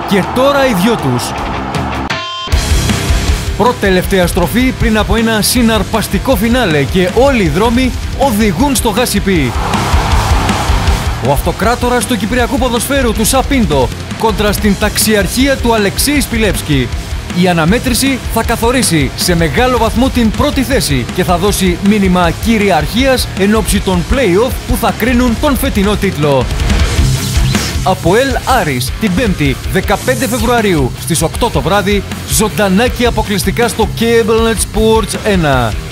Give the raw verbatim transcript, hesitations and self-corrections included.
και τώρα οι δυο τους. Πρώτη-τελευταία στροφή πριν από ένα συναρπαστικό φινάλε και όλοι οι δρόμοι οδηγούν στο Γάσιπι. Ο αυτοκράτορας του κυπριακού ποδοσφαίρου του Σαπίντο κόντρα στην ταξιαρχία του Αλεξή Σπιλεύσκη. Η αναμέτρηση θα καθορίσει σε μεγάλο βαθμό την πρώτη θέση και θα δώσει μήνυμα κυριαρχίας εν ώψη των play-off που θα κρίνουν τον φετινό τίτλο. ΑΠΟΕΛ Άρης την Πέμπτη δεκαπέντε Φεβρουαρίου στις οκτώ το βράδυ, ζωντανά και αποκλειστικά στο Cablenet Sports ένα.